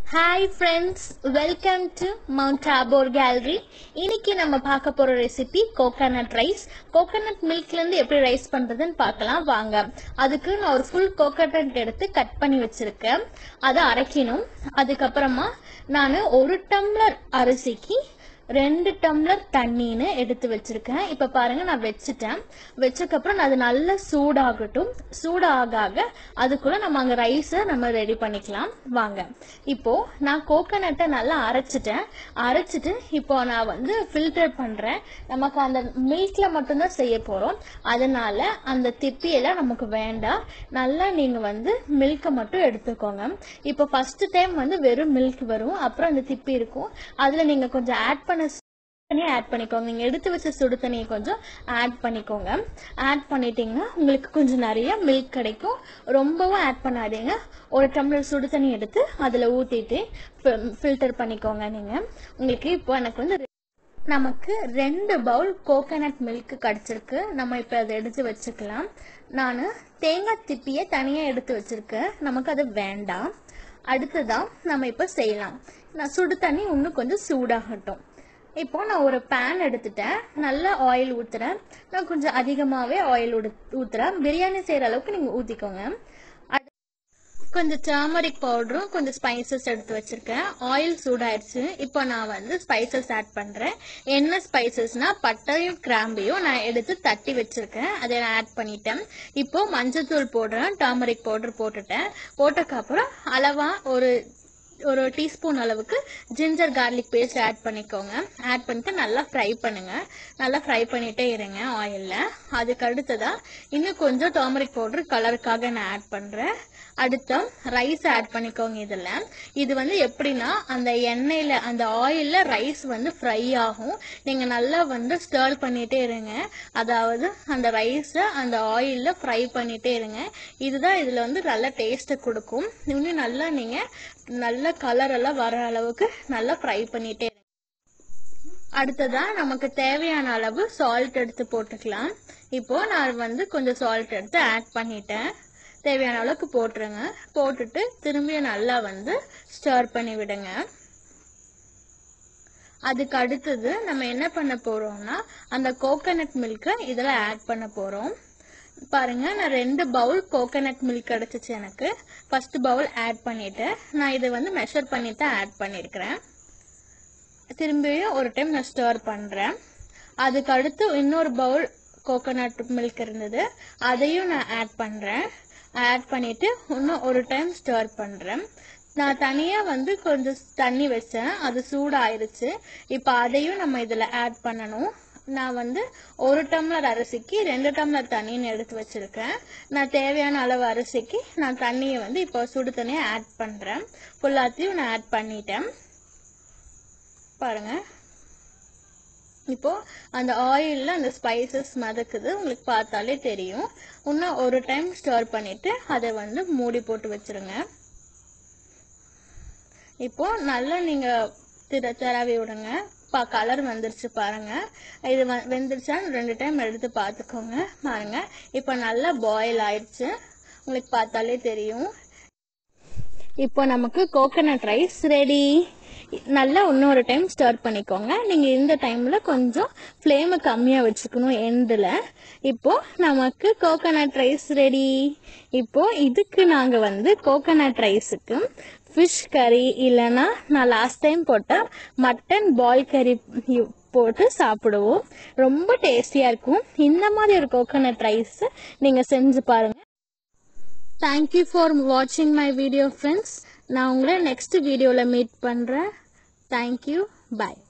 Hi friends, welcome to Mount Tabor Gallery. இன்னைக்கு நம்ம பார்க்க போற ரெசிபி கோகனட் ரைஸ். கோகனட் மில்க்ல இருந்து எப்படி ரைஸ் பண்றதுன்னு பார்க்கலாம் வாங்க. அதுக்கு நான் ஒரு ஃபுல் கோகனட் எடுத்து கட் பண்ணி வச்சிருக்கேன். அதை அரைக்கணும். அதுக்கு அப்புறமா நான் 1 டம்ளர் அரிசிக்கு 2 டம்ளர் தண்ணின்னு எடுத்து வச்சிருக்கேன். இப்ப பாருங்க நான் வச்சிட்டேன். வச்சதுக்கு அப்புறம் அது நல்லா சூடாகட்டும். சூடாக அதுக்குள்ள நம்ம அங்க ரைஸை நம்ம ரெடி பண்ணிக்கலாம் வாங்க. இப்போ நான் கோகனட்டை நல்லா அரைச்சிட்டு இப்போ நான் வந்து ஃபில்டர் பண்றேன். நமக்கு அந்த மில்க்ல மட்டும்தான் செய்ய போறோம். அதனால அந்த திப்பியெல்லாம் நமக்கு வேண்டாம். நல்லா நீங்க வந்து மில்கை மட்டும் எடுத்துக்கோங்க. இப்போ ஃபர்ஸ்ட் டைம் வந்து வெறும் மில்க் வரும், அப்புறம் அந்த திப்பி இருக்கும். அதுல நீங்க கொஞ்சம் ஆட் பண்ணிக்கோங்க. நீங்க எடுத்து வச்ச சுடு தண்ணியை கொஞ்சம் ஆட் பண்ணிக்கோங்க. ஆட் பண்ணிட்டீங்கன்னா உங்களுக்கு கொஞ்சம் நிறைய மில்க் கிடைக்கும். ரொம்பவும் ஆட் பண்ணாதீங்க. 1 டம்ளர் சுடு தண்ணி எடுத்து அதுல ஊத்திட்டு ஃபில்டர் பண்ணிக்கோங்க. நீங்க உங்களுக்கு இப்போ எனக்கு வந்து நமக்கு 2 பவுல் கோகனட் மில்க் கிடைச்சிருக்கு. நம்ம இப்ப அதை எடுத்து வச்சுக்கலாம். நான் தேங்காய் திப்பியை தனியா எடுத்து வச்சிருக்கேன். நமக்கு அது வேண்டாம். அடுத்ததான் நம்ம இப்ப செய்யலாம். நான் சுடு தண்ணி இன்னும் கொஞ்சம் சூடாகட்டும். இப்போ நான் ஒரு பேன் எடுத்துட்டேன். நல்லா ஆயில் ஊத்துறேன். நான் கொஞ்சம் அதிகமாவே ஆயில் ஊத்துறேன். பிரியாணி செய்யற அளவுக்கு நீங்க ஊத்திக்கோங்க. கொஞ்சம் டர்மரிக் பவுடரும் கொஞ்சம் ஸ்பைசஸ் எடுத்து வச்சிருக்கேன். ஆயில் சூடாயிருச்சு. இப்போ நான் வந்து ஸ்பைசஸ் ஆட் பண்றேன். என்ன ஸ்பைசஸ்னா பட்டையும் கிராம்பையும் நான் எடுத்து தட்டி வச்சிருக்கேன். அதை நான் ஆட் பண்ணிட்டேன். இப்போ மஞ்சத்தூள் போடுறேன். டர்மரிக் பவுடர் போட்டுட்டேன். போட்டதுக்கு அப்புறம் அளவா ஒரு டீஸ்பூன் அளவுக்கு ஜிஞ்சர் கார்லிக் பேஸ்ட் ஆட் பண்ணிக்கோங்க. ஆட் பண்ணிட்டு நல்லா ஃப்ரை பண்ணுங்க. நல்லா ஃப்ரை பண்ணிட்டே இருங்க ஆயில்ல. அதுக்கு அடுத்ததா இன்னும் கொஞ்சம் டர்மரிக் பவுடர் கலருக்காக நான் ஆட் பண்றேன். அடுத்த ரைஸ் ஆட் பண்ணிக்கோங்க. இது வந்து எப்படின்னா அந்த எண்ணெயில அந்த ஆயில்ல ரைஸ் வந்து ஃப்ரை ஆகும். நீங்க நல்லா வந்து ஸ்டர் பண்ணிட்டே இருங்க. அதாவது அந்த ரைஸை அந்த ஆயில்ல ஃப்ரை பண்ணிட்டே இருங்க. இதுதான் இதுல வந்து நல்ல டேஸ்ட் கொடுக்கும். இன்னும் நல்லா நீங்க நல்ல கலர் எல்லாம் வர அளவுக்கு நல்லா ஃப்ரை பண்ணிட்டே இருங்க. அடுத்ததா நமக்கு தேவையான அளவு சால்ட் எடுத்து போட்டுக்கலாம். இப்போ நான் வந்து கொஞ்சம் சால்ட் எடுத்து ஆட் பண்ணிட்டேன். தேவையான அளவுக்கு போட்டுருங்க. போட்டுட்டு திரும்பியும் நல்லா வந்து ஸ்டர் பண்ணி விடுங்க. அதுக்கு அடுத்தது நம்ம என்ன பண்ண போறோம்னா அந்த கோகனட் மில்கை இதுல ஆட் பண்ண போறோம். பாருங்க நான் 2 பவுல் கோகனட் மில்க் கிடைச்சிச்சு எனக்கு. ஃபர்ஸ்ட் பவுல் ஆட் பண்ணிட்டு நான் இதை வந்து மெஷர் பண்ணிட்டு ஆட் பண்ணிருக்கிறேன். திரும்பியும் ஒரு டைம் நான் ஸ்டர் பண்றேன். அதுக்கு அடுத்து இன்னொரு பவுல் கோகனட் மில்க் இருந்தது. அதையும் நான் ஆட் பண்றேன். ஆட் பண்ணிட்டு இன்னும் ஒரு டைம் ஸ்டர் பண்றேன். நான் தனியா வந்து கொஞ்சம் தண்ணி வச்சேன். அது சூடாயிருச்சு. இப்ப அதையும் நம்ம இதுல ஆட் பண்ணணும். நான் வந்து 1 டம்ளர் அரிசிக்கு 2 டம்ளர் தண்ணின்னு எடுத்து வச்சிருக்கேன். நான் தேவையான அளவு அரிசிக்கு நான் தண்ணியை வந்து இப்போ சுடு தண்ணியை ஆட் பண்றேன். ஃபுல்லாத்தையும் நான் ஆட் பண்ணிட்டேன். பாருங்க இப்போ அந்த ஆயில்ல அந்த ஸ்பைசஸ் மதக்குது. உங்களுக்கு பார்த்தாலே தெரியும். இன்னும் ஒரு டைம் ஸ்டர் பண்ணிட்டு அதை வந்து மூடி போட்டு வச்சிருங்க. இப்போ நல்லா நீங்க திரவி விடுங்க. கலர் வந்துருச்சு பாருங்க. இது வெந்துருச்சான்னு 2 டைம் எடுத்து பார்த்துக்கோங்க. பாருங்க இப்போ நல்லா பாயில் ஆயிடுச்சு. உங்களுக்கு பார்த்தாலே தெரியும். இப்போ நமக்கு கோகனட் ரைஸ் ரெடி. நல்லா இன்னொரு டைம் ஸ்டர் பண்ணிக்கோங்க. நீங்க இந்த டைம்ல கொஞ்சம் ஃப்ளேம் கம்மியா வச்சுக்கணும் எண்ட்ல. இப்போ நமக்கு கோகனட் ரைஸ் ரெடி. இப்போ இதுக்கு நாங்க வந்து கோகனட் ரைஸுக்கு ஃபிஷ் கறி இல்லைன்னா நான் லாஸ்ட் டைம் போட்ட மட்டன் பால் கறி போட்டு சாப்பிடுவோம். ரொம்ப டேஸ்டியா இருக்கும். இந்த மாதிரி ஒரு கோகனட் ரைஸ் நீங்க செஞ்சு பாருங்க. Thank you for watching my video friends. நான் உங்களை நெக்ஸ்ட் வீடியோல மீட் பண்றேன். Thank you. Bye.